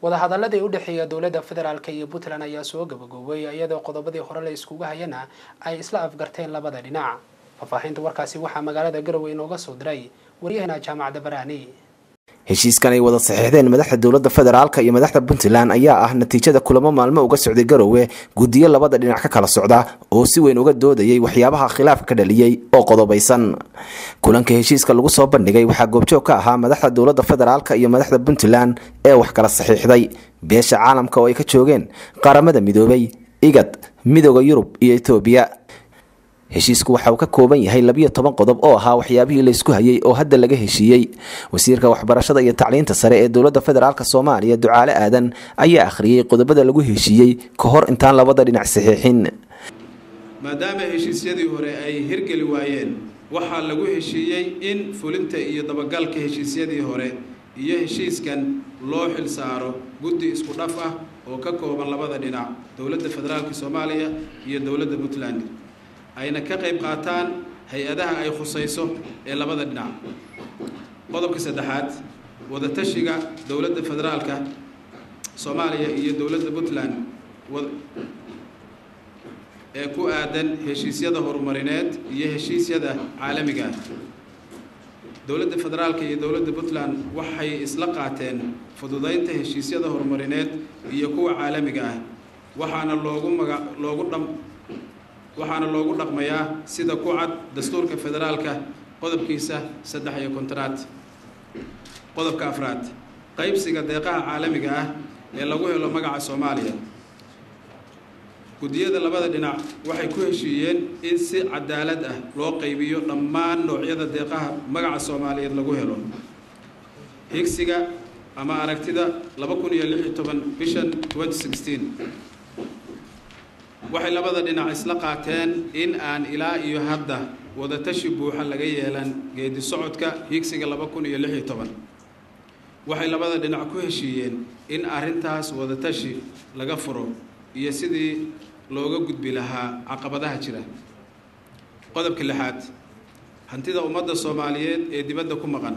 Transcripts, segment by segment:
wadahadaladii u dhaxeeya dawladda federaalka iyo Puntland ayaa soo gabagabay iyadoo qodobadii hore la iskugu hayana ay isla afgarteen labada dhinac. Faafahinta warkaasi waxa magaalada Garowe inooga soo diray wariyahana Jaamacadda Baraani. heshiiskan ay wada saxiixdeen madaxda dawladda federaalka iyo madaxda Puntland ayaa ah natiijada kulamo maalmo uga socday Garowe gudiyo labada dhinac ka kala socda oo si weyn uga doodayay waxyaabaha khilaafka ka dhaliyay oo qodobaysan. kulanka heshiiska lagu soo bandhigay waxa goobjoog ka ahaa madaxda dawladda federaalka iyo madaxda Puntland ee wax kala saxiixday beesha caalamka oo ay ka joogeen qaramada midoobay IGAD midowga Yurub iyo Itoobiya. heshiisku waxa uu ka kooban yahay 12 qodob oo ahaa waxyaabihii la isku hayay oo hadda laga heshiiyay. wasiirka waxbarashada iyo tacliinta sare ee dawladda federaalka Soomaaliya Ducaale Aadan ayaa akhriyay qodobada lagu heshiiyay ka hor intaan labada dhinac saxiixin. maadaama heshiisyadii hore ay hirgeli waayeen waxa lagu heshiiyay in fulinta iyo dabagalka heshiisyadii hore iyo heshiiskan loo xil saaro guddi isku dhaf ah oo ka kooban labada dhinac dawladda federaalka Soomaaliya iyo dawladda Puntland ayna ka qayb qaataan hay'adaha ay khusayso ee labada dhinac. qodobka saddexaad wada tashiga dawladda federaalka Soomaaliya iyo dawladda Puntland ee ku aadan heshiisyada horumarineed iyo heshiisyada caalamiga ah. dawladda federaalka iyo dawladda Puntland waxay isla qaateen fududeynta heshiisyada horumarineed iyo kuwa caalamiga ah waxaana loogu dhaqmayaa sida ku cad dastuurka federaalka qodobkiisa 3 qodobka afraad qaybsiga deeqaha caalamiga ah ee lagu helo magaca Soomaaliya. gudiyada labada dhinac waxay ku heshiiyeen in si cadaalad ah loo qaybiyo dhammaan noocyada deeqaha magaca Soomaaliyeed lagu helo. higsiga ama aragtida 2016 bishan 2016 waxay labada dhinac isla qaateen in aan ilaa iyo hadda wada tashi buuxa laga yeelan geedi socodka higsiga 2016. waxay labada dhinac ku heshiiyeen in arintaas wada tashi laga furo iyo sidii looga gudbi lahaa caqabadaha jira. qodobka 6 hantida ummadda Soomaaliyeed ee dibadda ku maqan.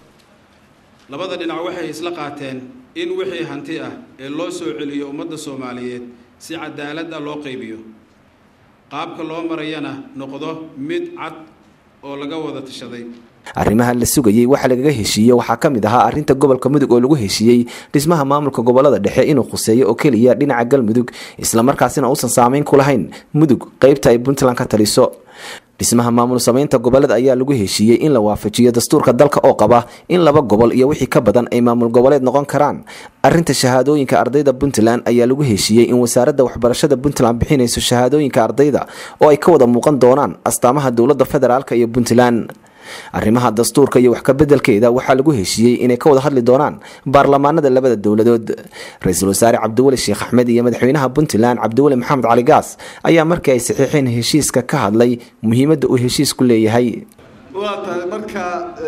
labada dhinac waxay isla qaateen in wixii hanti ah ee loo soo celiyo ummadda Soomaaliyeed si cadaalad ah loo qaybiyo. qaabka loo marayana noqdo mid cad oo laga wada tashaday. arrimaha la sugayay waxa laga heshiiyay waxa kamid ahaa arinta gobolka Mudug oo lagu heshiiyay dhismaha maamulka gobolada dhexe inuu khuseeyo oo kaliya dhinaca Galmudug isla markaasina uusan saameyn ku lahayn Mudug qaybta ay Puntland ka taliso. dhismaha maamul sameynta gobolada ayaa lagu heshiiyay in la waafajiyo dastuurka dalka oo qaba in laba gobol iyo wixii ka badan ay maamul goboleed noqon karaan. arinta shahaadooyinka ardayda Puntland ayaa lagu heshiiyay in wasaaradda waxbarashada Puntland bixinayso shahaadooyinka ardayda oo ay ka wada muuqan doonaan astaamaha dawladda federaalka iyo Puntland. arrimaha dastuurka iyo wax ka bedelkeeda waxa lagu heshiiyay inay ka wada hadli doonaan baarlamaanada labada dawladood. ra'iisul wasaare Cabdiwali Sheekh Axmed iyo madaxweynaha Puntland Cabdiwali Maxamed Cali Gaas ayaa markii ay saxiixeen heshiiska ka hadlay muhiimadda uu heshiisku leeyahay. marka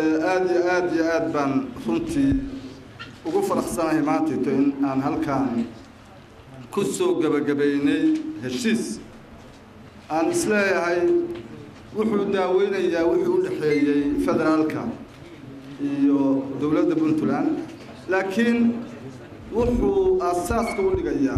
aad baan runtii ugu faraxsanahay maanta in aan halkaan ku soo gabagabeynay heshiis aan isleeyahay wuxuu daaweynayaa wixii u dhaxeeyay federaalka iyo dawladda Puntland laakiin wuxuu asaaska u dhigayaa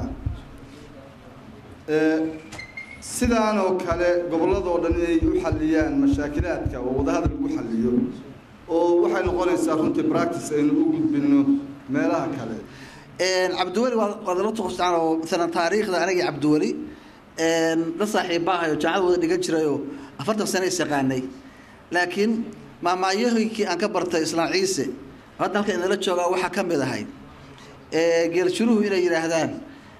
sidaan oo kale goboladoo dhan ay u xaliyaan mashaakilaadka oo wadahadal lagu xaliyo oo waxay noqonaysaa runtii practice aynu u gudbino meelaha kale. Cabdiwali waa la tuqsaan oo sanan taariikhda aniga Cabdiwali la saaxiibaha iyo jaacad wada dhigan jiray 40 sano isaqaanay laakiin maamaayahoykii aan ka bartay Islaan Ciise hadda halka inala jooga waxa ka mid ahay geeljuruhu inay yiraahdaan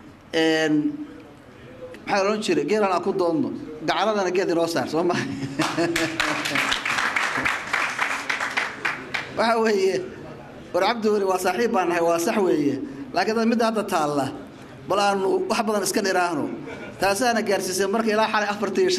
maxaa loo jiray geelan aan ku doonno gacaladana geed inoo saar soo ma waxa weeye war Cabdiwali waa saaxiib baan nahay waa sax weeye laakiin mid hadda taalla bal aan wax badan iska dhiraahno taasana gaarsiisay markii ilaa xalay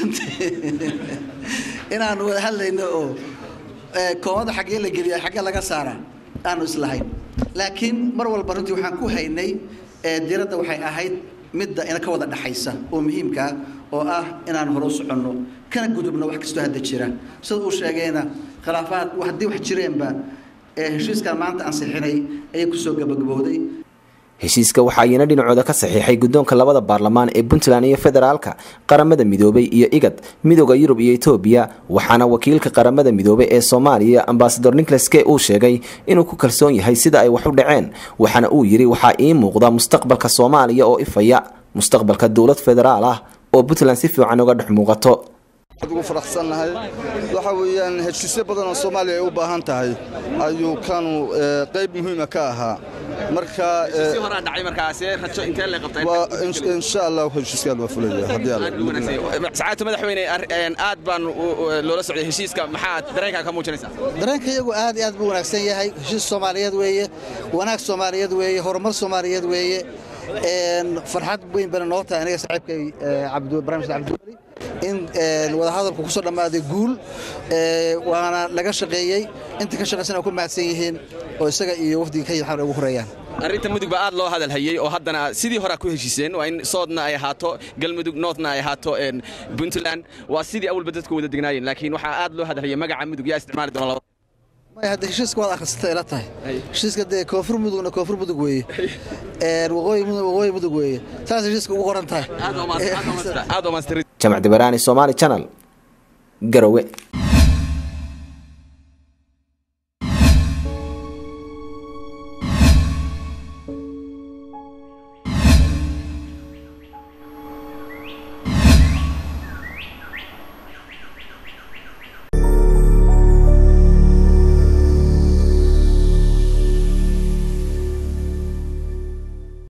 45 inaan wada hadlayno oo koomada xagee la geliyo xagee laga saara aanu islahayn laakiin mar walba runtii waxaan ku haynay diiradda waxay ahayd midda ina ka wada dhaxaysa oo muhiimka oo ah inaan hore u soconno kana gudubno wax kasta hadda jira sida uu sheegayna khilaafaad wax jireenba heshiiskan maanta aan sixinay ay ku soo gabagabowday. heshiiska waxa ayna dhinacooda ka saxiixay guddoonka labada baarlamaan ee Puntland iyo federaalka qaramada midoobay iyo IGAD midowga Yurub iyo Itoobiya waxaana wakiilka qaramada midoobay ee Soomaaliya Ambassador Nicholas K uu sheegay inuu ku kalsoon yahay sida ay wax u dhaceen waxaana uu yiri waxa ii muuqda mustaqbalka Soomaaliya oo ifaya mustaqbalka dawlad federaal ah oo Puntland si fiican uga dhex muuqato ugu faraxsanahay waxa weeyaan heshiisyo badan oo Soomaaliya ay u baahan tahay ayuu kanu qayb muhiim ah ka ahaa marka si hore dhacay markaas rajo intee la qabtay insha Allah heshiiska waa fulaya hadii Allah saacad madaxweyne aad baan loola socday heshiiska maxaa dareenka ka muujinaysaa dareenkayagu aad iyo aad buu wanaagsan yahay heshiis Soomaaliyeed weeye wanaag Soomaaliyeed weeye horumar Soomaaliyeed weeye farxad weyn bana noo tahay aniga saaxiibkay Barnaamij Cabdi in wada hadalku ku soo dhamaaday guul waana laga shaqeeyay inta ka shaqeysana ku mahadsan yihiin oo isaga iyo wafdiga ka yimid ugu horeeyaan arrinta mudug ba aad loo hadal hayay oo haddana sidii hore ku heshiiseen waa in soodna ay ahaato galmudug northna ay ahaato Puntland waa sidii awalba dadku wada degnaayeen laakiin waxa aad loo hadal hayay magaca mudug yaa isticmaali doona ما هذا الشيء سكواد أخذته إلى تاي الشيء قد كوفر مدونا كوفر مدوقي وغوي مدوقي ثالث الشيء سكواد قرن تاي هذا ما جمع دبراني سومالي channel قروي